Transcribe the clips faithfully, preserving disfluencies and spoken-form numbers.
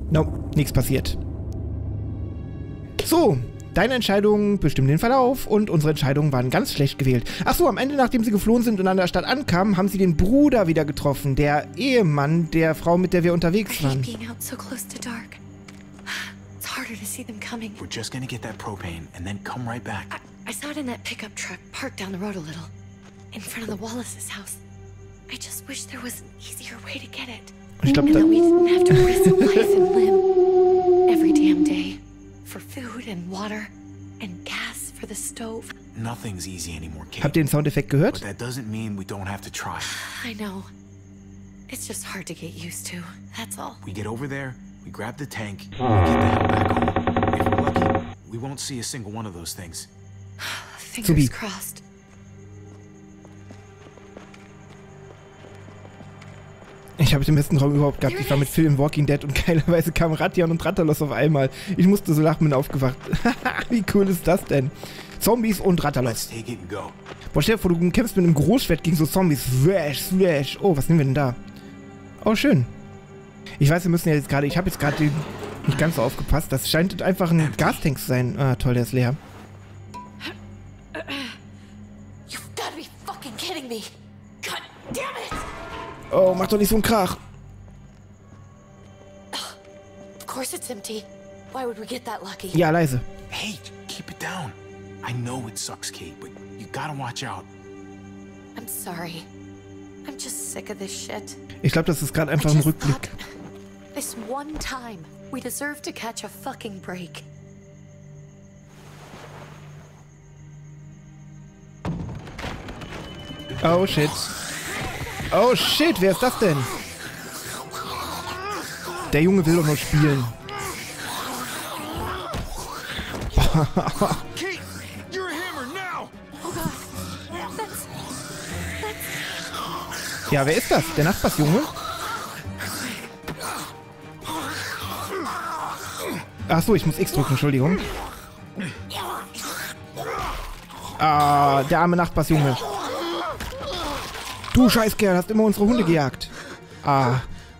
Nope, nichts passiert. So, deine Entscheidungen bestimmen den Verlauf und unsere Entscheidungen waren ganz schlecht gewählt. Achso, am Ende, nachdem sie geflohen sind und an der Stadt ankamen, haben sie den Bruder wieder getroffen, der Ehemann der Frau, mit der wir unterwegs waren. Harder to see them coming. We're just gonna get that propane and then come right back. I, I saw it in that pickup truck parked down the road a little, in front of the Wallace's house. I just wish there was an easier way to get it. Ich glaube, that we didn't have to risk life and limb every damn day for food and water and gas for the stove. Nothing's easy anymore, Kate. Habt ihr den Soundeffekt gehört? But that doesn't mean we don't have to try. I know. It's just hard to get used to. That's all. We get over there. We grab the tank, and we get the hell back home. If we're lucky, we won't see a single one of those things. Fingers Subi. crossed. Ich habe den besten Traum überhaupt gehabt. Ich war mit Phil im Walking Dead und geilerweise kamen Ratian und Rathalos auf einmal. Ich musste so lachen, bin aufgewacht. Wie cool ist das denn? Zombies und Rathalos. Boah, stell dir vor, du kämpfst mit einem Großschwert gegen so Zombies. Slash, slash. Oh, was nehmen wir denn da? Oh, schön. Ich weiß, wir müssen ja jetzt gerade, ich habe jetzt gerade nicht ganz so aufgepasst. Das scheint einfach ein Gastank zu sein. Ah, toll, der ist leer. You've got to be fucking kidding me. God damn it. Oh, mach doch nicht so einen Krach. Of course it's empty. Why would we get that lucky? Ja, leise. Hey, keep it down. I know it sucks, Kate, but you gotta watch out. I'm sorry. I'm just sick of this shit. Ich glaube, das ist gerade einfach ein Rückblick. This one time, we deserve to catch a fucking break. Oh shit. Oh shit, wer ist das denn? Der Junge will doch nur spielen. Kate, you're a hammer now. Oh God. That's, that's... Ja, wer ist das? Der Nachbarsjunge? Ach so, ich muss X drücken, Entschuldigung. Ah, der arme Nachbarsjunge. Du Scheißkerl, hast immer unsere Hunde gejagt. Ah.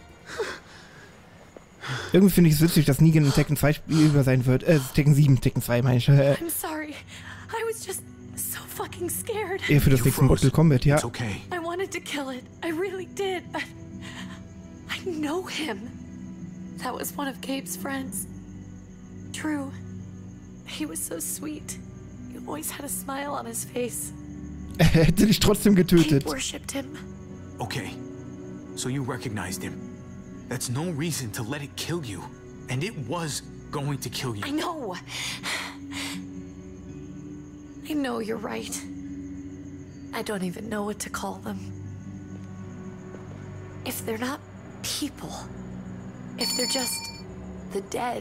Irgendwie finde ich es witzig, dass Negan in Tekken zwei spielbar sein wird. Äh, Tekken sieben, Tekken zwei meine ich. I'm sorry. I was just so fucking scared. Eher für das nächste Mortal Kombat, ja. It's okay. I wanted to kill it. I really did, but I know him. That was one of Gabe's friends. True. He was so sweet. He always had a smile on his face. Er hätte dich trotzdem getötet. Gabe worshipped him. Okay, so you recognized him. That's no reason to let it kill you. And it was going to kill you. I know. I know you're right. I don't even know what to call them. If they're not people, if they're just the dead.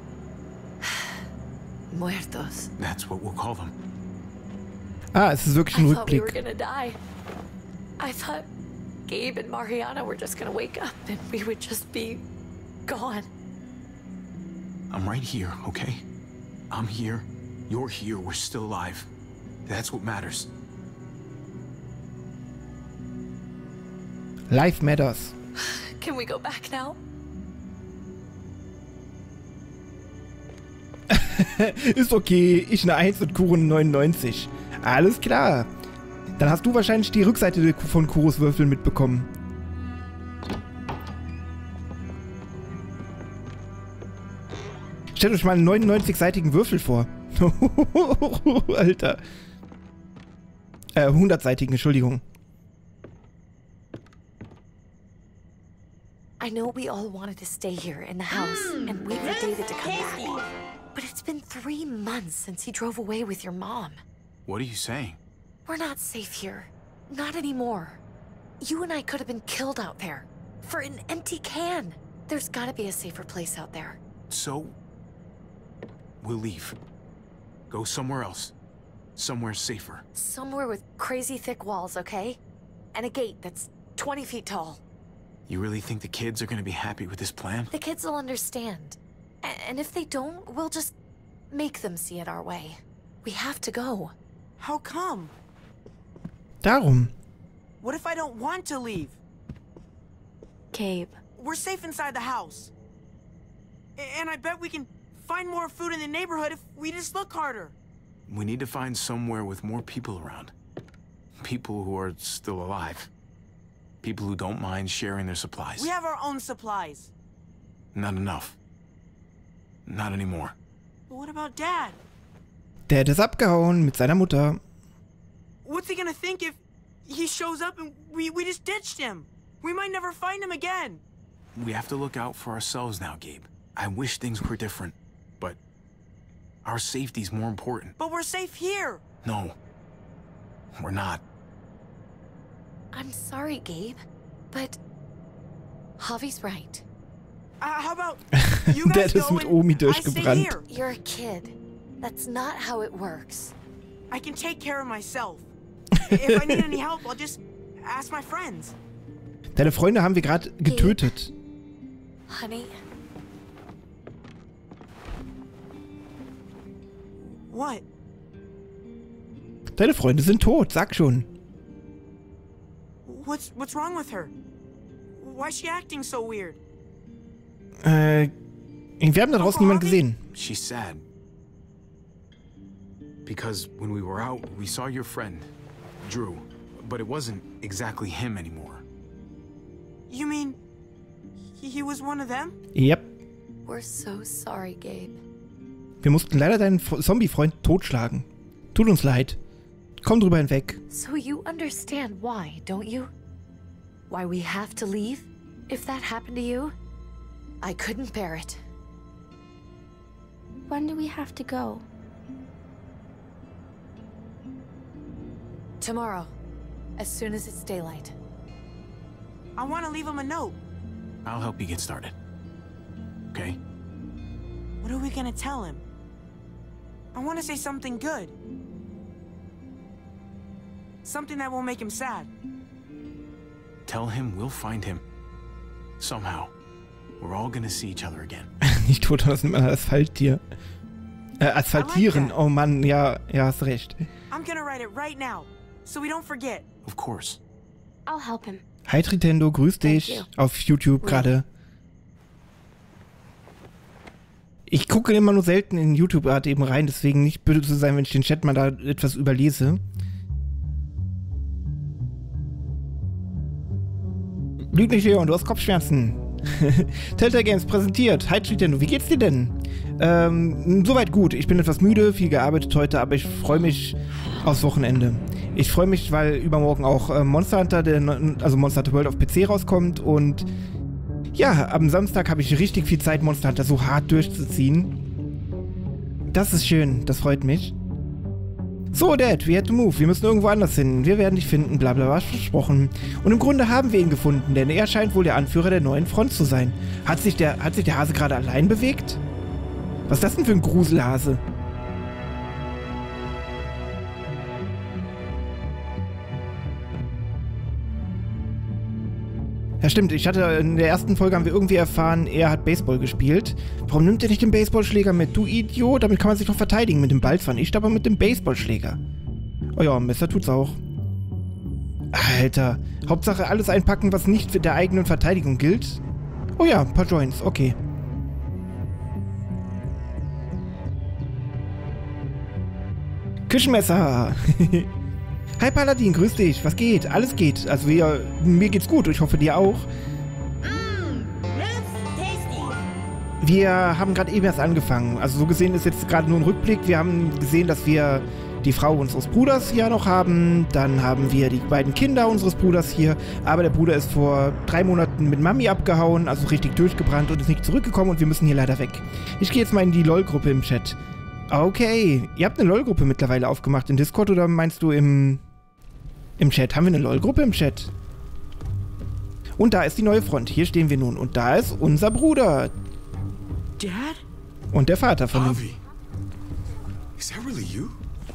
Muertos. That's what we'll call them. Ah, es ist wirklich ein I thought we were Rückblick. gonna die. I thought Gabe and Mariana were just gonna wake up and we would just be gone. I'm right here, okay? I'm here. You're here. We're still alive. That's what matters. Life matters. Can we go back now? Ist okay, ich eine eins und Kuro eine neunundneunzig. Alles klar. Dann hast du wahrscheinlich die Rückseite von Kuros Würfeln mitbekommen. Stellt euch mal einen neunundneunzig-seitigen Würfel vor. Alter. Äh, hundert-seitigen, Entschuldigung. I know we all wanted to stay here in the house, and we were dated to come back. But it's been three months since he drove away with your mom. What are you saying? We're not safe here. Not anymore. You and I could have been killed out there. For an empty can. There's gotta be a safer place out there. So, we'll leave. Go somewhere else. Somewhere safer. Somewhere with crazy thick walls, okay? And a gate that's twenty feet tall. You really think the kids are gonna be happy with this plan? The kids will understand. A- and if they don't, we'll just make them see it our way. We have to go. How come? Darum. What if I don't want to leave? Gabe. We're safe inside the house. And I bet we can find more food in the neighborhood if we just look harder. We need to find somewhere with more people around. People who are still alive. People who don't mind sharing their supplies. We have our own supplies. Not enough. Not anymore. But what about Dad? Dad ist abgehauen mit seiner Mutter. What's he gonna think if he shows up and we, we just ditched him? We might never find him again. We have to look out for ourselves now, Gabe. I wish things were different, but our safety's more important. But we're safe here. No, we're not. I'm sorry, Gabe, but Javi's right. Uh, how about you guys Dad ist go mit and Omi I stay durchgebrannt. here? You're a kid. That's not how it works. I can take care of myself. If I need any help, I'll just ask my friends. Deine Freunde haben wir gerade getötet. Honey, What? Deine Freunde sind tot, sag schon. What's what's wrong with her? Why is she acting so weird? Äh, wir haben da draußen niemanden gesehen. She's sad. Because when we were out, we saw your friend, Drew. But it wasn't exactly him anymore. You mean he, he was one of them? Yep. we're so sorry, Gabe. Wir mussten leider deinen Zombie-Freund totschlagen. Tut uns leid. Komm drüber hinweg. So you understand why, don't you? Why we have to leave? If that happened to you, I couldn't bear it. When do we have to go? Tomorrow, as soon as it's daylight. I want to leave him a note. I'll help you get started. Okay? What are we gonna tell him? I want to say something good. Something that won't make him sad. Tell him we'll find him. Somehow. We're all gonna see each other again. Nicht tot, das nennt man Asphaltier. Äh, asphaltieren. that. Oh Mann, ja, ja, hast recht. I'm gonna write it right now, so we don't forget. Of course. I'll help him. Hi Tritendo, grüß Thank dich. you. Auf YouTube gerade. Ich gucke immer nur selten in YouTube gerade eben rein, deswegen nicht böse zu sein, wenn ich den Chat mal da etwas überlese. Lüg nicht, Leon, du hast Kopfschmerzen. Telltale Games präsentiert. Hi Tritendo, wie geht's dir denn? Ähm, soweit gut. Ich bin etwas müde, viel gearbeitet heute, aber ich freue mich aufs Wochenende. Ich freue mich, weil übermorgen auch äh, Monster Hunter, der, also Monster Hunter World auf P C rauskommt und ja, am Samstag habe ich richtig viel Zeit, Monster Hunter so hart durchzuziehen. Das ist schön, das freut mich. So, Dad, we had to move. Wir müssen irgendwo anders hin. Wir werden dich finden, bla bla bla, versprochen. Und im Grunde haben wir ihn gefunden, denn er scheint wohl der Anführer der neuen Front zu sein. Hat sich der, hat sich der Hase gerade allein bewegt? Was ist das denn für ein Gruselhase? Ja stimmt, ich hatte in der ersten Folge haben wir irgendwie erfahren, er hat Baseball gespielt. Warum nimmt er nicht den Baseballschläger mit? Du Idiot, damit kann man sich doch verteidigen mit dem Ball zwar nicht, aber mit dem Baseballschläger. Oh ja, ein Messer tut's auch. Alter, Hauptsache alles einpacken, was nicht für der eigenen Verteidigung gilt. Oh ja, ein paar Joints, okay. Küchenmesser. Hi Paladin, grüß dich. Was geht? Alles geht. Also wir, mir geht's gut. Ich hoffe dir auch. Wir haben gerade eben erst angefangen. Also so gesehen ist jetzt gerade nur ein Rückblick. Wir haben gesehen, dass wir die Frau unseres Bruders hier noch haben. Dann haben wir die beiden Kinder unseres Bruders hier. Aber der Bruder ist vor drei Monaten mit Mami abgehauen, also richtig durchgebrannt und ist nicht zurückgekommen und wir müssen hier leider weg. Ich gehe jetzt mal in die LOL-Gruppe im Chat. Okay. Ihr habt eine LOL-Gruppe mittlerweile aufgemacht in Discord oder meinst du im... Im Chat. Haben wir eine LOL-Gruppe im Chat? Und da ist die neue Front. Hier stehen wir nun. Und da ist unser Bruder. Dad? Und der Vater von ihm. Javi, is that really you?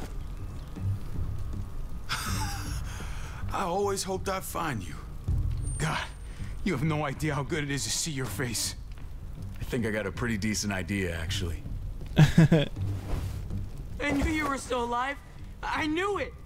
I always hoped I'd find you. God, you have no idea how good it is to see your face. I think I got a pretty decent idea, actually. I knew you were still alive. I knew it.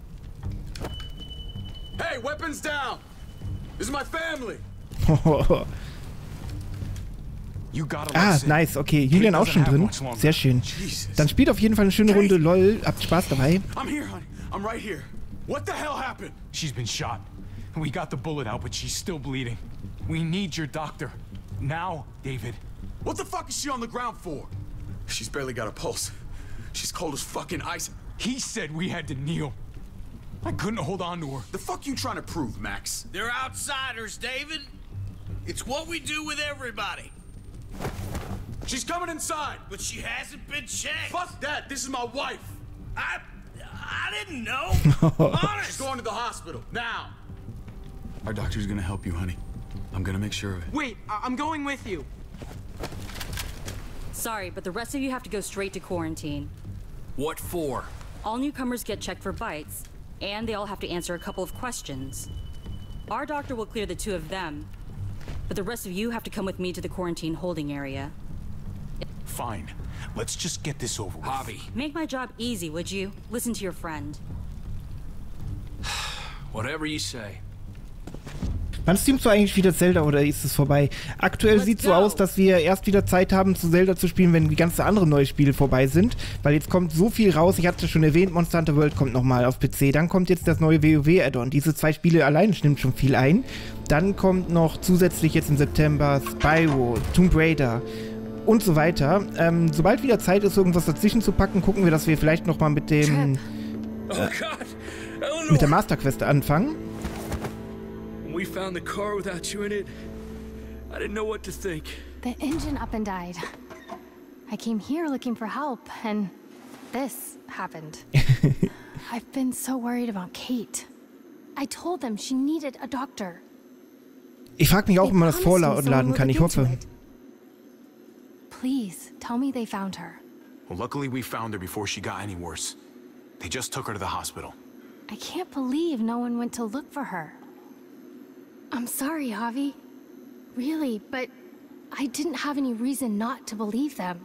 Hey, weapons down! This is my family! Ah, nice, okay. Julian auch schon drin. Sehr schön. Dann spielt auf jeden Fall eine schöne Runde LOL. Habt Spaß dabei. I'm here, honey. I'm right here. What the hell happened? She's been shot. We got the bullet out, but she's still bleeding. We need your doctor. Now, David. What the fuck is she on the ground for? She's barely got a pulse. She's cold as fucking ice. He said we had to kneel. I couldn't hold on to her. The fuck you trying to prove, Max? They're outsiders, David. It's what we do with everybody. She's coming inside. But she hasn't been checked. Fuck that. This is my wife. I... I didn't know. She's going to the hospital. Now. Our doctor's gonna help you, honey. I'm gonna make sure of it. Wait, I I'm going with you. Sorry, but the rest of you have to go straight to quarantine. What for? All newcomers get checked for bites, and they all have to answer a couple of questions. Our doctor will clear the two of them, but the rest of you have to come with me to the quarantine holding area. Fine. Let's just get this over with. Javi. Make my job easy, would you? Listen to your friend. Whatever you say. Wann streamst du eigentlich wieder Zelda oder ist es vorbei? Aktuell sieht es so aus, dass wir erst wieder Zeit haben, zu Zelda zu spielen, wenn die ganzen anderen neuen Spiele vorbei sind. Weil jetzt kommt so viel raus. Ich hatte es schon erwähnt, Monster Hunter World kommt nochmal auf P C. Dann kommt jetzt das neue WoW-Add-on. Diese zwei Spiele allein nimmt schon viel ein. Dann kommt noch zusätzlich jetzt im September Spyro, Tomb Raider und so weiter. Ähm, sobald wieder Zeit ist, irgendwas dazwischen zu packen, gucken wir, dass wir vielleicht nochmal mit dem... Äh, mit der Master Quest anfangen. We found the car without you in it. I didn't know what to think. The engine up and died. I came here looking for help, and this happened. I've been so worried about Kate. I told them she needed a doctor. Ich frage mich auch, ob man das vorladen kann. Ich hoffe. Please, tell me they found her. Well, luckily we found her before she got any worse. They just took her to the hospital. I can't believe no one went to look for her. I'm sorry, Javi. Really, but I didn't have any reason not to believe them.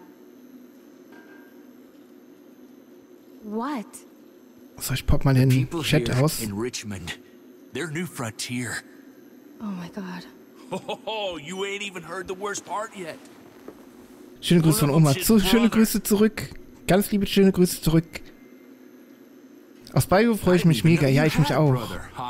What? So, ich pop mal den Chat aus. In Richmond. They're New Frontier. Oh my god. Oh, you ain't even heard the worst part yet. Schöne Grüße von Oma. So, schöne Grüße zurück. Ganz liebe schöne Grüße zurück. Aus Spyro freue ich mich mega. Ja, ich mich auch.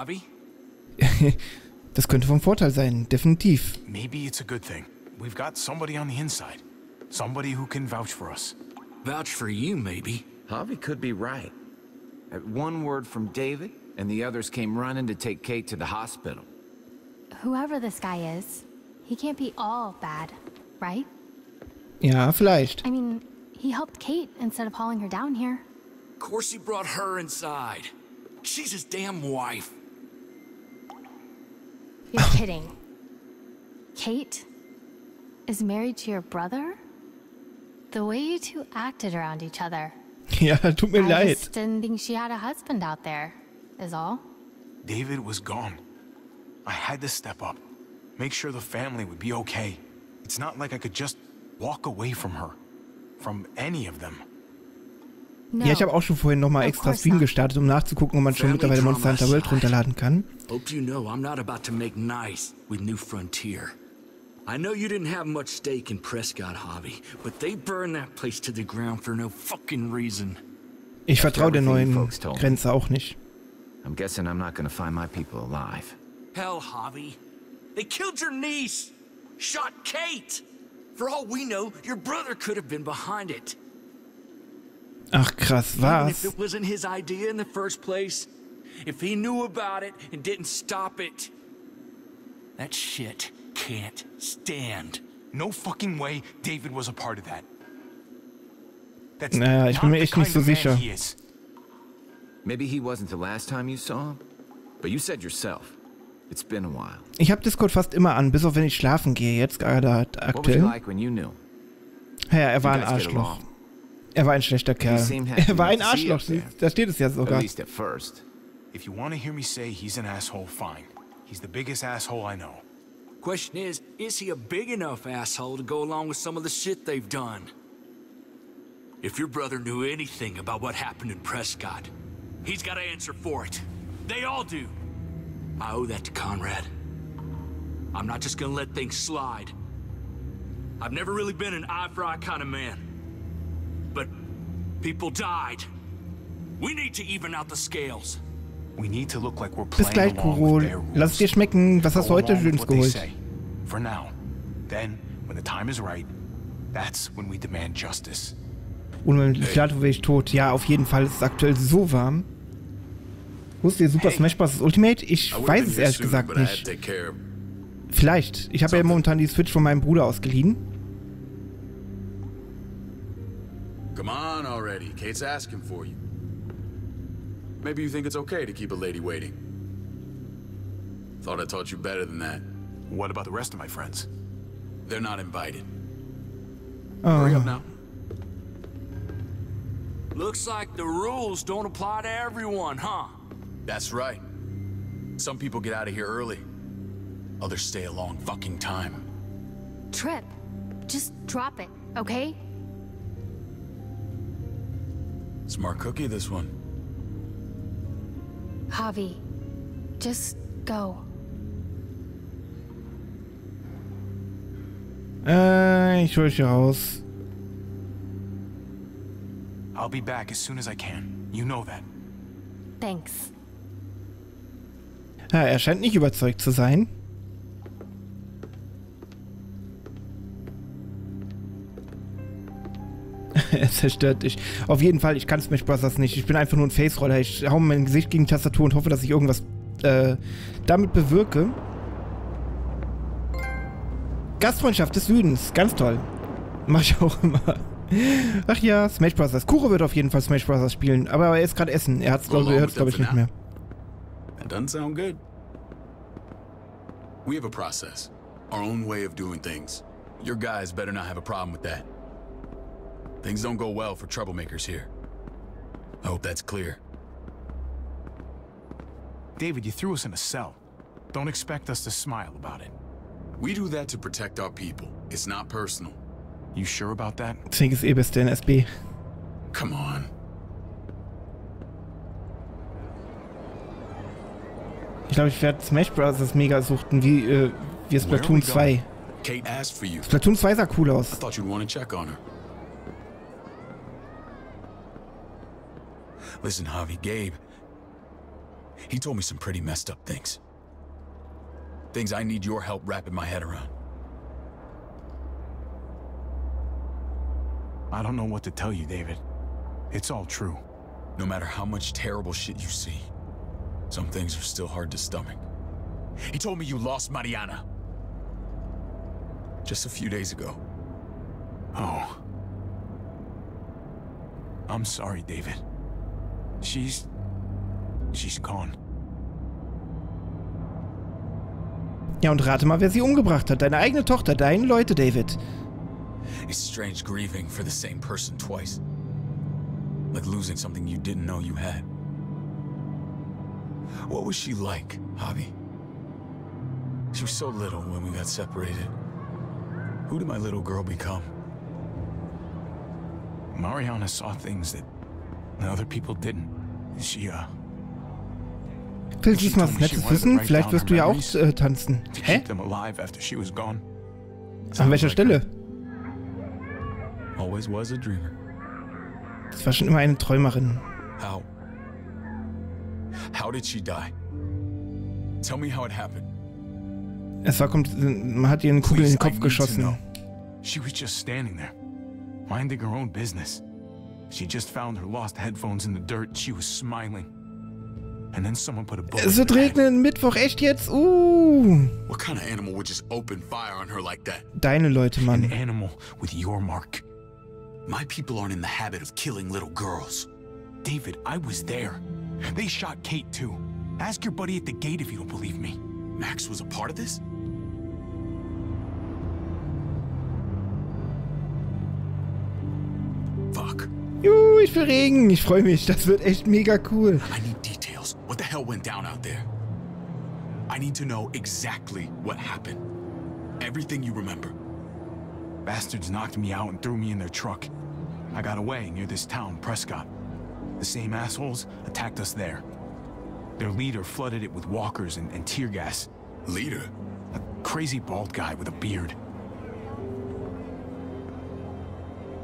Das könnte vom Vorteil sein, definitiv. Maybe it's a good thing. We've got somebody on the inside. Somebody who can vouch for us. Vouch for you, maybe. Javi could be right. At one word from David, and the others came running to take Kate to the hospital. Whoever this guy is, he can't be all bad, right? Ja, vielleicht. I mean, he helped Kate instead of hauling her down here. Of course he brought her inside. She's his damn wife. You're kidding. Kate is married to your brother? The way you two acted around each other. Ja, tut mir I leid. just didn't think she had a husband out there, is all. David was gone. I had to step up. Make sure the family would be okay. It's not like I could just walk away from her. From any of them. No, Ja, ich habe auch schon vorhin nochmal extra Stream gestartet, um nachzugucken, ob man schon mittlerweile Monster Hunter World runterladen kann. Hope you know I'm not about to make nice with New Frontier. I know you didn't have much stake in Prescott, Javi, but they burned that place to the ground for no fucking reason. Ich vertraue der neuen Grenze auch nicht. I'm guessing I'm not gonna find my people alive. Hell, Javi. They killed your niece. Shot Kate. For all we know, your brother could have been behind it. Ach krass, Even if was? it wasn't his idea in the first place, if he knew about it and didn't stop it, that shit can't stand. No fucking way David was a part of that. That's Naja, ich bin not mir the echt nicht kind so of man sicher. he is. Maybe he wasn't the last time you saw him, but you said yourself, it's been a while. Ich habe Discord fast immer an, bis auf wenn ich schlafen gehe, jetzt gerade What was he aktuell. like when you knew? Ja, er war You ein guys get Arschloch. along? Er war ein schlechter Kerl. seemed happy Er war ein to see you Arschloch, up there. da steht es ja At sogar. least at first. If you want to hear me say he's an asshole, fine. He's the biggest asshole I know. Question is, is he a big enough asshole to go along with some of the shit they've done? If your brother knew anything about what happened in Prescott, he's got to answer for it. They all do. I owe that to Conrad. I'm not just gonna let things slide. I've never really been an eye-for-eye kind of man. But people died. We need to even out the scales. We need to look like we're Bis playing gleich, along Kuro. with their rules. Lass es dir schmecken. Was hast du Go heute along with Schönes what they geholt? say. For now. Then, when the time is right, that's when we demand justice. Und wenn ich lade, wäre ich tot. Ja, auf jeden Fall. Es ist aktuell so warm. Wo ist der Super Smash Bros. Ultimate? Ich weiß es ehrlich gesagt nicht. Vielleicht. Ich habe ja momentan die Switch von meinem Bruder ausgeliehen. Come on already. Kate's asking for you. Maybe you think it's okay to keep a lady waiting. Thought I taught you better than that. What about the rest of my friends? They're not invited. Oh. Hurry up now. Looks like the rules don't apply to everyone, huh? That's right. Some people get out of here early. Others stay a long fucking time. Trip, just drop it, okay? Smart cookie, this one. Javi, just go. Äh, ich hol dich hier raus. I'll be back as soon as I can. You know that. Thanks. Ja, er scheint nicht überzeugt zu sein. Er zerstört dich. Auf jeden Fall, ich kann Smash Bros. Nicht. Ich bin einfach nur ein Face-Roller. Ich hau mein Gesicht gegen die Tastatur und hoffe, dass ich irgendwas äh, damit bewirke. Gastfreundschaft des Südens. Ganz toll. Mach ich auch immer. Ach ja, Smash Bros. Kuro wird auf jeden Fall Smash Bros. Spielen. Aber er ist gerade essen. Er hat's, glaube glaub ich, nicht mehr. That doesn't sound good. We have a process. Our own way of doing things. Your guys better not have a problem with that. Things don't go well for troublemakers here. I hope that's clear. David, you threw us in a cell. Don't expect us to smile about it. We do that to protect our people. It's not personal. You sure about that? Zink ist eh beste N S B. Come on. Ich glaube, ich werde Smash Bros. Mega suchten, wie, äh, wie Splatoon zwei. Kate asked for you. Splatoon zwei sah cool aus. I thought you'd want to check on her. Listen, Javi, Gabe, he told me some pretty messed up things. Things I need your help wrapping my head around. I don't know what to tell you, David. It's all true. No matter how much terrible shit you see, some things are still hard to stomach. He told me you lost Mariana. Just a few days ago. Oh. I'm sorry, David. She's... she's gone. Ja, und rate mal, wer sie umgebracht hat. Deine eigene Tochter, deine Leute, David. It's strange grieving for the same person twice. Like losing something you didn't know you had. What was she like, Javi? She was so little when we got separated. Who did my little girl become? Mariana saw things that other people didn't. She, uh... Willst du was Nettes wissen? Vielleicht wirst du ja auch äh, tanzen. Hä? An welcher Stelle? Always was a dreamer. Das war schon immer eine Träumerin. How? How did she die? Tell me how it happened. Es war, kommt, man hat ihr eine Kugel in den Kopf geschossen. She was just standing there, minding her own business. She just found her lost headphones in the dirt. She was smiling. And then someone put a bullet. Es wird regnen, Mittwoch, echt jetzt? Uh. What kind of animal would just open fire on her like that? Deine Leute, Mann. An animal with your mark. My people aren't in the habit of killing little girls. David, I was there. They shot Kate too. Ask your buddy at the gate if you don't believe me. Max was a part of this? Fuck. Juhu, ich will Regen. Ich freue mich. Das wird echt mega cool. I need details. What the hell went down out there? I need to know exactly what happened. Everything you remember. Bastards knocked me out and threw me in their truck. I got away near this town, Prescott. The same assholes attacked us there. Their leader flooded it with walkers and, and tear gas. Leader? A crazy bald guy with a beard.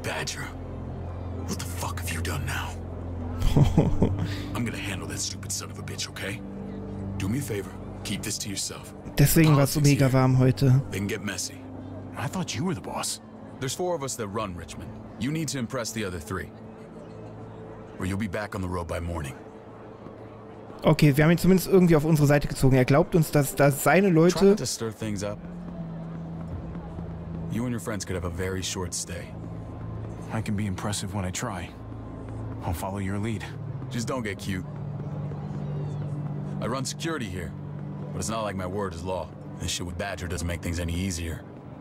Badger, what the fuck have you done now? I'm gonna handle that stupid son of a bitch, okay? Do me a favor, keep this to yourself. Deswegen war es so mega warm heute. They can get messy. I thought you were the boss. There's four of us that run Richmond. You need to impress the other three, or you'll be back on the road by morning. Okay, wir haben ihn zumindest irgendwie auf unsere Seite gezogen. Er glaubt uns, dass, dass seine Leute... Try not to stir things up. You and your friends could have a very short stay. I can be impressive when I try. I'll follow your lead. Just don't get cute. I run security here, but it's not like my word is law. This shit with Badger doesn't make things any easier.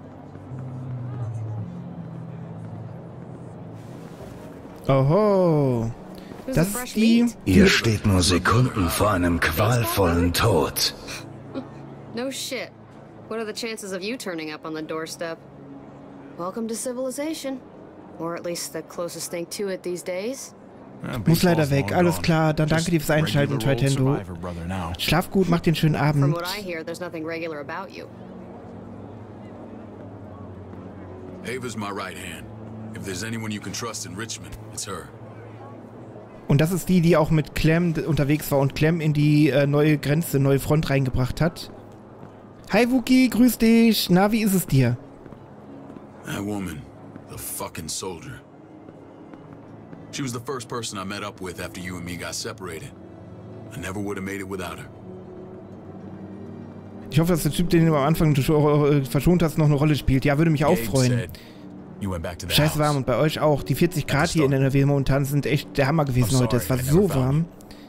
Oho. Das ist die... Ihr steht nur Sekunden vor einem qualvollen Tod. No shit. What are the chances of you turning up on the doorstep? Welcome to civilization. Or at least the closest thing to it these days. Muss leider weg, alles klar. Dann danke dir fürs Einschalten, Nintendo. Schlaf gut, mach den schönen Abend. From what I hear, there's nothing regular about you. Ava's my right hand. If there's anyone you can trust in Richmond, it's her. Und das ist die, die auch mit Clem unterwegs war und Clem in die äh, neue Grenze, neue Front reingebracht hat. Hi Wookie, grüß dich. Na, wie ist es dir? That woman, the fucking soldier. She was the first person I met up with after you and me got separated. I never would have made it without her. Ich hoffe, dass der Typ, den du am Anfang verschont hast, noch eine Rolle spielt. Ja, würde mich auch freuen. Scheiß warm und bei euch auch. Die vierzig Grad hier in N R W momentan sind echt der Hammer gewesen heute. Es war so warm.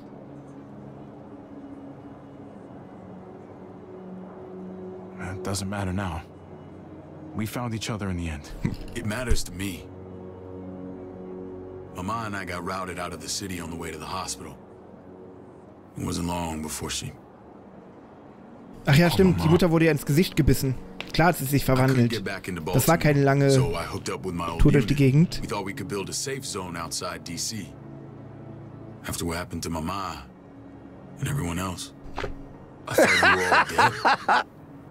It doesn't matter now. We found each other in the end. It matters to me. Mama and I got routed out of the city on the way to the hospital. It wasn't long before she... Ach ja, stimmt. Die Mutter wurde ja ins Gesicht gebissen. Klar hat sie sich verwandelt. Das war keine lange Tour durch die Gegend. We thought we could build a safe zone outside D C. After what happened to Mama and everyone else, I thought we were all dead.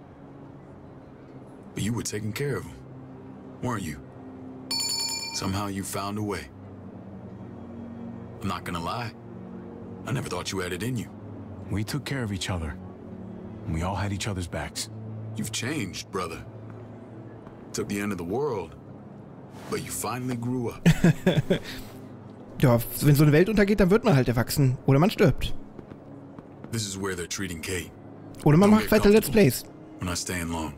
But you were taking care of them, weren't you? Somehow you found a way. I'm not gonna lie. I never thought you had it in you. We took care of each other. And we all had each other's backs. You've changed, brother. Took the end of the world, but you finally grew up. Ja, wenn so eine Welt untergeht, dann wird man halt erwachsen. Oder man stirbt. This is where they're treating Kate. Oder man macht weiter Let's Plays. We're not staying long.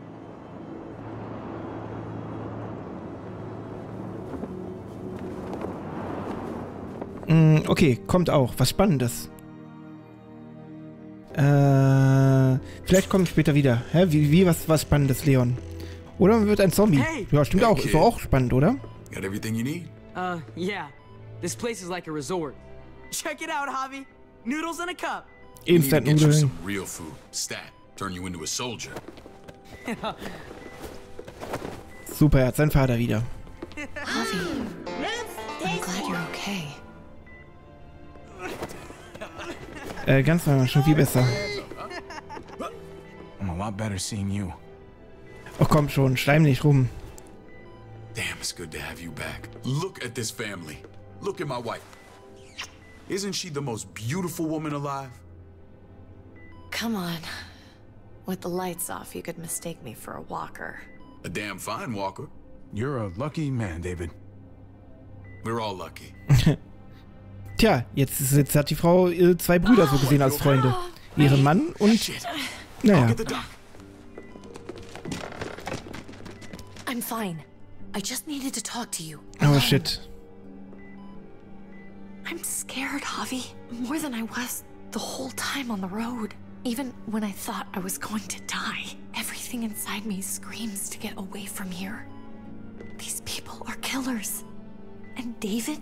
Mm, okay, kommt auch. Was Spannendes. Äh, vielleicht kommt später wieder. Hä? Wie, wie was, was Spannendes, Leon? Oder man wird ein Zombie. Hey. Ja, stimmt hey, auch. Ist doch auch spannend, oder? Got everything you need? Uh, yeah. This place is like a resort. Check it out, Javi. Noodles in a cup. Instant-Nudeln. Real food. Stat. Turn you into a soldier. Super, er hat seinen Vater wieder. Javi, I'm glad you're okay. Äh, ganz normal, schon viel besser. I'm a lot better seeing you. Oh, komm schon, schleim nicht rum. Damn, it's good to have you back. Look at this family. Look at my wife. Isn't she the most beautiful woman alive? Come on. With the lights off, you could mistake me for a walker. A damn fine walker. You're a lucky man, David. We're all lucky. Tja, jetzt, ist, jetzt hat die Frau äh, zwei Brüder so gesehen als Freunde. Ihren Mann und... Naja. I'm fine. I just needed to talk to you. Oh shit. I'm scared, Javi. More than I was the whole time on the road. Even when I thought I was going to die, everything inside me screams to get away from here. These people are killers. And David?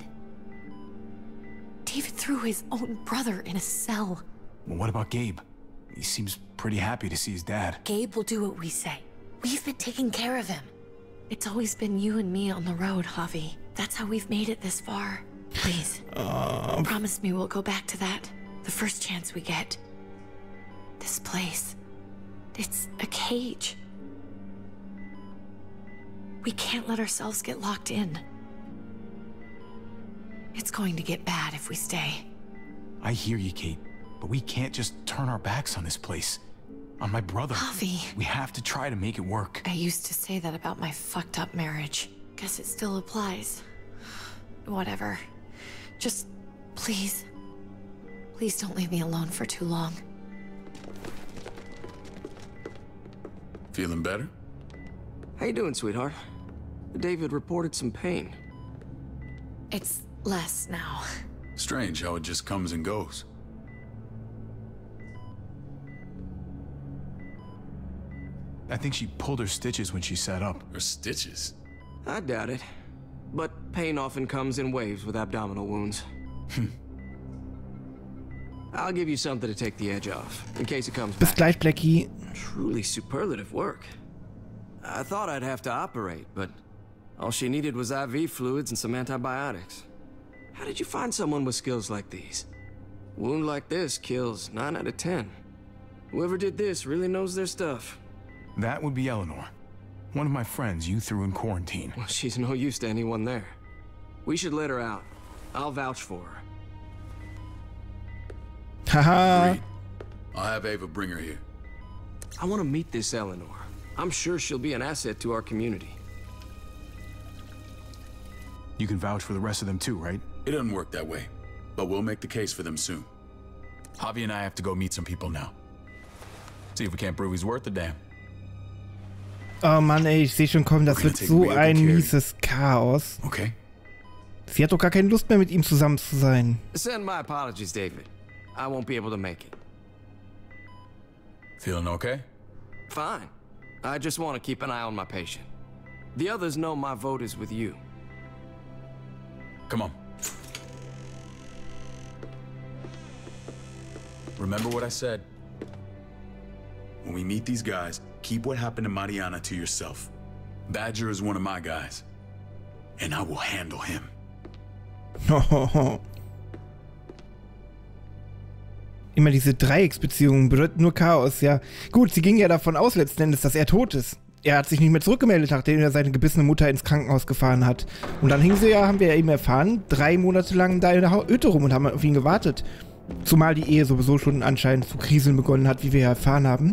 David threw his own brother in a cell. Well, what about Gabe? He seems pretty happy to see his dad. Gabe will do what we say. We've been taking care of him. It's always been you and me on the road, Javi. That's how we've made it this far. Please, uh... promise me we'll go back to that the first chance we get. This place, it's a cage. We can't let ourselves get locked in. It's going to get bad if we stay. I hear you, Kate, but we can't just turn our backs on this place. On my brother. Javi. We have to try to make it work. I used to say that about my fucked up marriage. Guess it still applies. Whatever. Just, please. Please don't leave me alone for too long. Feeling better? How you doing, sweetheart? David reported some pain. It's less now. Strange how it just comes and goes. I think she pulled her stitches when she sat up. Her stitches? I doubt it. But pain often comes in waves with abdominal wounds. I'll give you something to take the edge off, in case it comes Bis back. gleich, Blackie. Truly superlative work. I thought I'd have to operate, but all she needed was I V fluids and some antibiotics. How did you find someone with skills like these? A wound like this kills nine out of ten. Whoever did this really knows their stuff. That would be Eleanor. One of my friends you threw in quarantine. Well, she's no use to anyone there. We should let her out. I'll vouch for her. Haha. I'll have Ava bring her here. I want to meet this Eleanor. I'm sure she'll be an asset to our community. You can vouch for the rest of them too, right? It doesn't work that way, but we'll make the case for them soon. Javi and I have to go meet some people now. See if we can't prove he's worth the damn. Oh Mann, ey, ich sehe schon kommen, das wird so ein mieses Chaos. Okay. Sie hat doch gar keine Lust mehr, mit ihm zusammen zu sein. Send my apologies, David. I won't be able to make it. Feeling okay? Fine. I just want to keep an eye on my patient. The others know my vote is with you. Come on. Remember what I said. When we meet these guys, keep what happened to Mariana to yourself. Badger is one of my guys, and I will handle him. Immer diese Dreiecksbeziehungen bedeuten nur Chaos, ja. Gut, sie ging ja davon aus letzten Endes, dass er tot ist. Er hat sich nicht mehr zurückgemeldet, nachdem er seine gebissene Mutter ins Krankenhaus gefahren hat. Und dann hingen sie ja, haben wir ja eben erfahren, drei Monate lang da in der Hütte rum und haben auf ihn gewartet. Zumal die Ehe sowieso schon anscheinend zu kriseln begonnen hat, wie wir ja erfahren haben.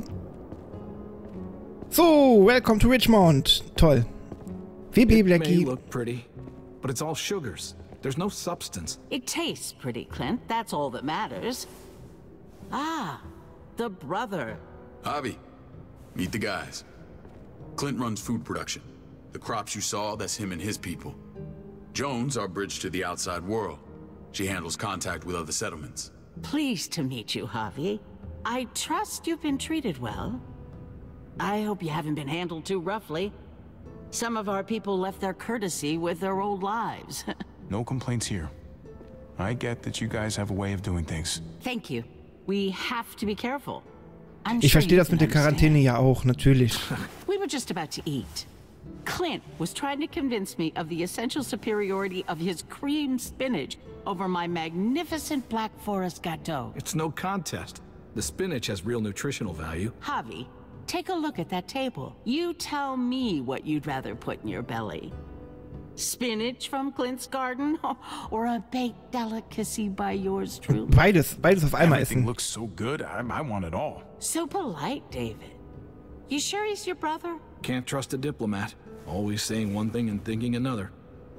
So, welcome to Richmond. Toll. W B, Blackie. It may look pretty, but it's all sugars. There's no substance. It tastes pretty, Clint. That's all that matters. Ah, the brother. Javi, meet the guys. Clint runs food production. The crops you saw, that's him and his people. Jones, our bridge to the outside world. She handles contact with other settlements. Pleased to meet you, Javi. I trust you've been treated well. I hope you haven't been handled too roughly. Some of our people left their courtesy with their old lives. No complaints here. I get that you guys have a way of doing things. Thank you. We have to be careful. I'm Ich sure verstehe you das mit can der Quarantäne ja auch, natürlich. We were just about to eat. Clint was trying to convince me of the essential superiority of his cream spinach over my magnificent Black Forest gâteau. It's no contest. The spinach has real nutritional value. Javi, take a look at that table. You tell me what you'd rather put in your belly. Spinach from Clint's garden, or a baked delicacy by yours truly? Beides, beides auf einmal Everything essen. looks so good. I, I want it all. So polite, David. You sure he's your brother? Can't trust a diplomat. Always saying one thing and thinking another.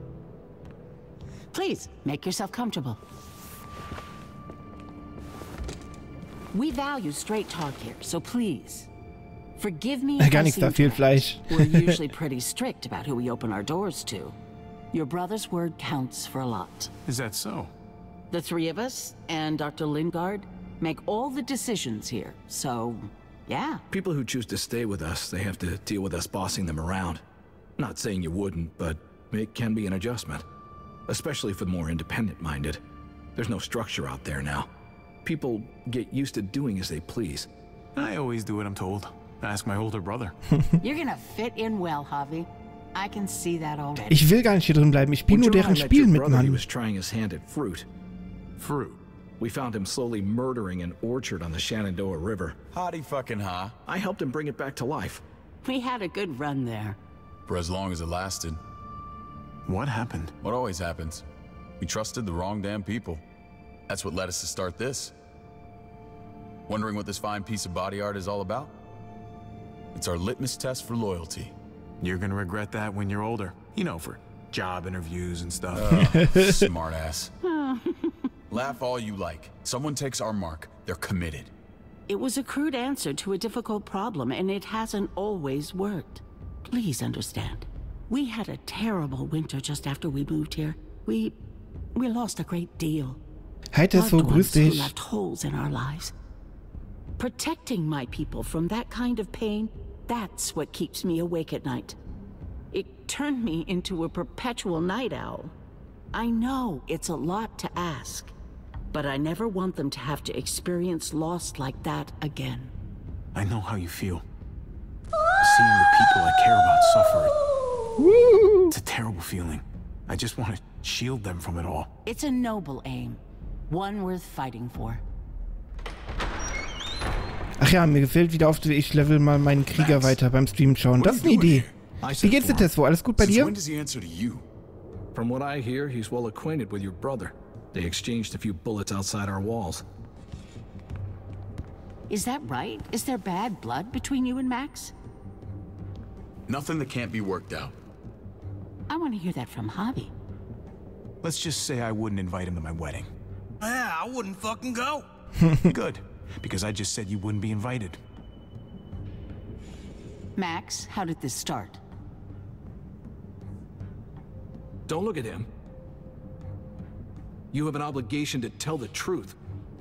Please, make yourself comfortable. We value straight talk here, so please, forgive me if Gar I nichts da, seem viel direct. Fleisch. We're usually pretty strict about who we open our doors to. Your brother's word counts for a lot. Is that so? The three of us and Doctor Lingard make all the decisions here, so yeah. People who choose to stay with us, they have to deal with us bossing them around. Not saying you wouldn't, but it can be an adjustment. Especially for the more independent-minded. There's no structure out there now. People get used to doing as they please. I always do what I'm told. Ask my older brother. You're gonna fit in well, Javi. I can see that already. Ich will gar nicht hier drin bleiben. Ich spiele When nur Joe and I deren met Spielen your mit, brother, He Mann. was trying his hand at fruit. Fruit? We found him slowly murdering an orchard on the Shenandoah River. Howdy fucking ha. I helped him bring it back to life. We had a good run there. For as long as it lasted. What happened? What always happens. We trusted the wrong damn people. That's what led us to start this. Wondering what this fine piece of body art is all about? It's our litmus test for loyalty. You're gonna regret that when you're older. You know, for job interviews and stuff. Uh, smart ass. Laugh all you like. Someone takes our mark, they're committed. It was a crude answer to a difficult problem, and it hasn't always worked. Please understand. We had a terrible winter just after we moved here. We... we lost a great deal. Halt es so, grüß dich. Who left holes in our lives. Protecting my people from that kind of pain, that's what keeps me awake at night. It turned me into a perpetual night owl. I know it's a lot to ask, but I never want them to have to experience loss like that again. I know how you feel. Seeing the people I care about suffer. It's a terrible feeling. I just want to shield them from it all. It's a noble aim. One worth fighting for. Ach ja, mir gefällt wieder auf, ich level mal meinen Krieger weiter beim Stream schauen. Das ist eine Idee. Wie geht's dir, Tesvo? Alles gut bei dir? From what I hear, he's well acquainted with your brother. They exchanged a few bullets outside our walls. Is that right? Is there bad blood between you and Max? Nothing that can't be worked out. I want to hear that from Javi. Let's just say I wouldn't invite him to my wedding. Yeah, I wouldn't fucking go. Good, because I just said you wouldn't be invited. Max, how did this start? Don't look at him. You have an obligation to tell the truth.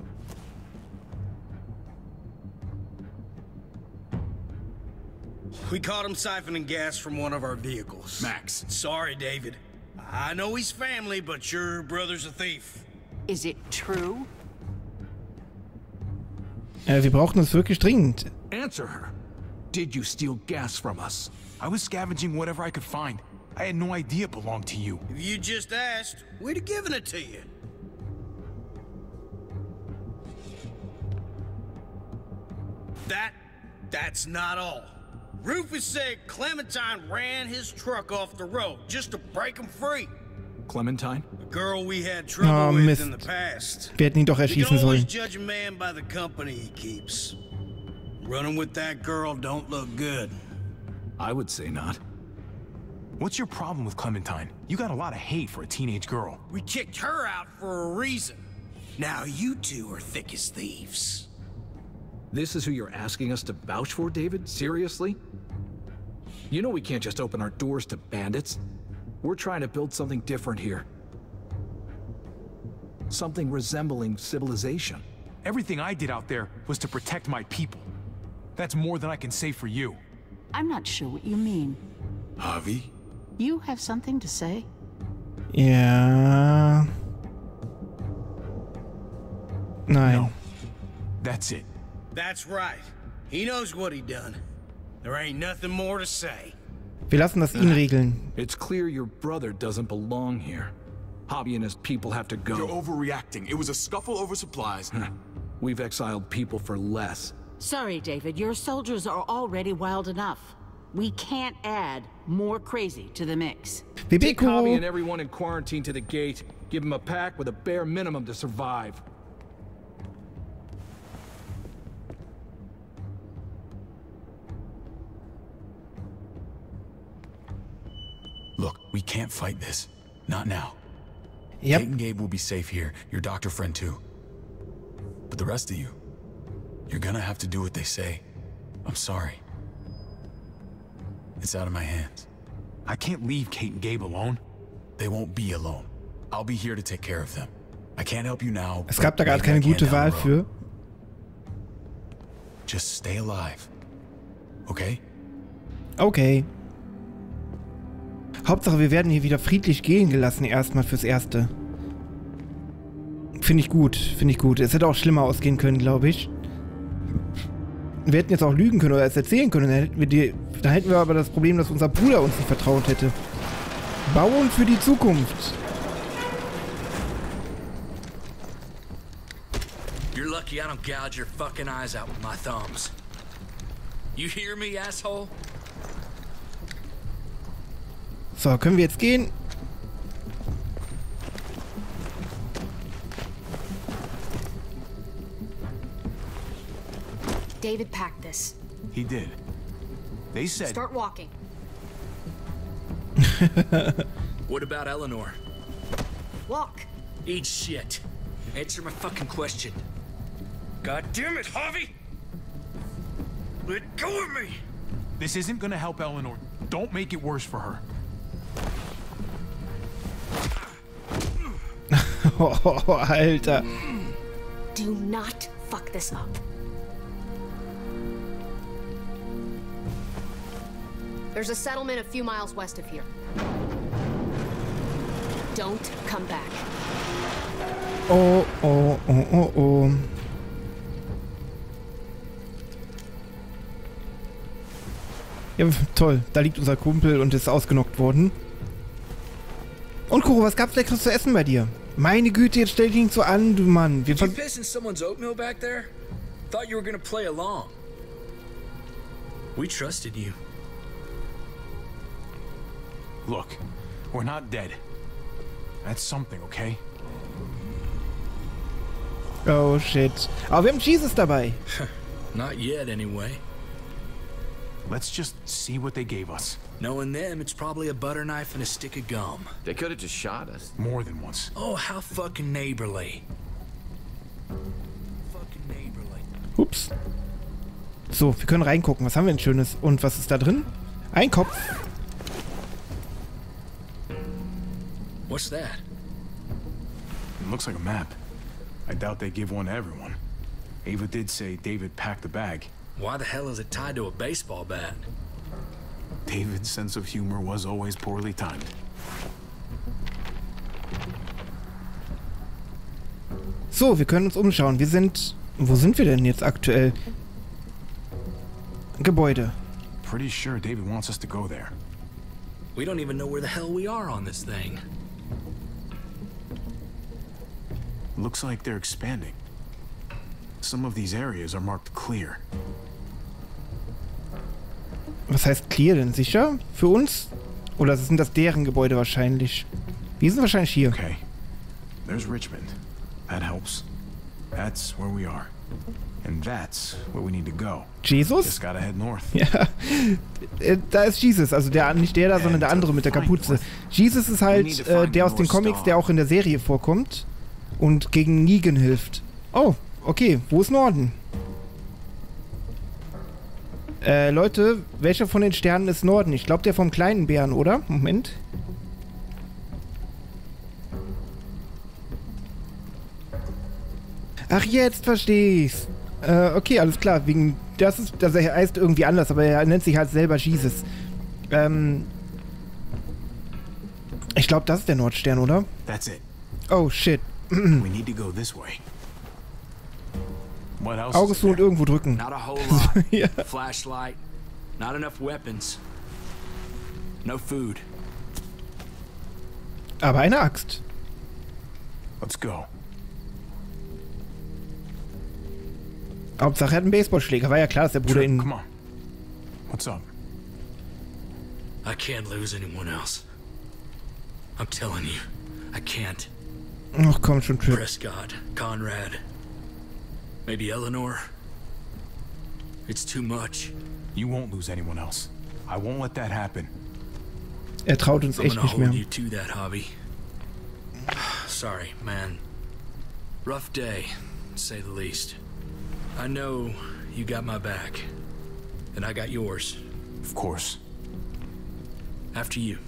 We caught him siphoning gas from one of our vehicles. Max. Sorry, David. I know he's family, but your brother's a thief. Is it true? Äh, wir brauchen das wirklich dringend. Answer her. Did you steal gas from us? I was scavenging whatever I could find. I had no idea it belonged to you. If you just asked, we'd have given it to you. That, that's not all. Rufus said Clementine ran his truck off the road just to break him free. Clementine? The girl we had trouble Oh, with Mist. in the past. Wir hätten ihn doch erschießen You can always sollen. judge a man by the company he keeps. Running with that girl don't look good. I would say not. What's your problem with Clementine? You got a lot of hate for a teenage girl. We kicked her out for a reason. Now you two are thick as thieves. This is who you're asking us to vouch for, David? Seriously? You know we can't just open our doors to bandits. We're trying to build something different here. Something resembling civilization. Everything I did out there was to protect my people. That's more than I can say for you. I'm not sure what you mean. Javi? You have something to say? Ja. Nein. No. That's it. That's right. He knows what he done. There ain't nothing more to say. Wir lassen das ihn regeln. It's clear your brother doesn't belong here. Javi and his people have to go. You're overreacting. It was a scuffle over supplies. We've exiled people for less. Sorry, David. Your soldiers are already wild enough. We can't add more crazy to the mix. Take Javi and everyone in quarantine to the gate. Give them a pack with a bare minimum to survive. Look, we can't fight this. Not now. Yep. Kate and Gabe will be safe here. Your doctor friend too. But the rest of you, you're gonna have to do what they say. I'm sorry. It's out of my hands. I can't leave Kate and Gabe alone. They won't be alone. I'll be here to take care of them. I can't help you now. Es gab da gerade keine gute Wahl für. Just stay alive. Okay? Okay. Hauptsache, wir werden hier wieder friedlich gehen gelassen, erstmal fürs Erste. Finde ich gut, finde ich gut. Es hätte auch schlimmer ausgehen können, glaube ich. Wir hätten jetzt auch lügen können oder es erzählen können. Dann hätten wir, die, dann hätten wir aber das Problem, dass unser Bruder uns nicht vertraut hätte. Bauen für die Zukunft. You're lucky I don't gouge your fucking eyes out with my thumbs. You hear me, asshole? So, können wir jetzt gehen? David packed this. He did. They said... Start walking. What about Eleanor? Walk. Eat shit. Answer my fucking question. God damn it, Javi! Let go of me! This isn't gonna help Eleanor. Don't make it worse for her. Oh, Alter. Do not fuck this up. There's a settlement a few miles west of here. Don't come back. Oh, oh, oh, oh, oh. Ja, toll. Da liegt unser Kumpel und ist ausgenockt worden. Und Kuro, was gab's Leckeres zu essen bei dir? Meine Güte, jetzt stell dich nicht so an, du Mann. Wir Did you piss in someone's oatmeal back there? Thought you were gonna play along. We trusted you. Look, we're not dead. That's something, okay? Oh, shit. Aber wir haben Jesus dabei. Not yet, anyway. Let's just see what they gave us. Knowing them, it's probably a butter knife and a stick of gum. They could have just shot us. More than once. Oh, how fucking neighborly. Fucking neighborly. Ups. So, wir können reingucken. Was haben wir denn Schönes? Und was ist da drin? Ein Kopf. What's that? It looks like a map. I doubt they give one to everyone. Ava did say David packed the bag. Why the hell is it tied to a baseball bat? David's sense of humor was always poorly timed. So, wir können uns umschauen. Wir sind... Wo sind wir denn jetzt aktuell? Gebäude. Pretty sure David wants us to go there. We don't even know where the hell we are on this thing. Looks like they're expanding. Some of these areas are marked clear. Was heißt clear denn? Sicher? Für uns? Oder sind das deren Gebäude wahrscheinlich? Wir sind wahrscheinlich hier. Okay. There's Richmond. That helps. That's where we are. And that's where we need to go. Jesus? Just gotta head north. Ja. Da ist Jesus. Also der, nicht der da, sondern der andere mit der Kapuze. Jesus ist halt äh, der aus den Comics, der auch in der Serie vorkommt. Und gegen Negan hilft. Oh, okay. Wo ist Norden? Äh, Leute, welcher von den Sternen ist Norden? Ich glaube, der vom kleinen Bären, oder? Moment. Ach, jetzt verstehe ich's. Äh, okay, alles klar. Wegen, das ist, das heißt irgendwie anders, aber er nennt sich halt selber Jesus. Ähm, ich glaube, das ist der Nordstern, oder? That's it. Oh, shit. We need to go this way. What else? Augen zu und irgendwo drücken. Not a whole lot. Ja. Flashlight. Not enough weapons. No food. Aber eine Axt. Let's go. Hauptsache er hat einen Baseballschläger. War ja klar, dass der Bruder ihn... Come on. What's up? I can't lose anyone else. I'm telling you, I can't. Ach komm schon, Trip. Prescott, Conrad, maybe Eleanor. It's too much. You won't lose anyone else. I won't let that happen. Er traut uns echt nicht mehr. I'm gonna hold you to that, Javi. Sorry, man. Rough day, to say the least. I know you got my back, and I got yours. Of course. After you.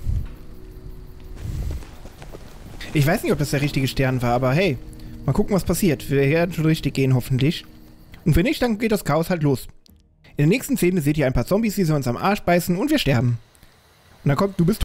Ich weiß nicht, ob das der richtige Stern war, aber hey, mal gucken, was passiert. Wir werden schon richtig gehen, hoffentlich. Und wenn nicht, dann geht das Chaos halt los. In der nächsten Szene seht ihr ein paar Zombies, die sie uns am Arsch beißen und wir sterben. Und dann kommt, du bist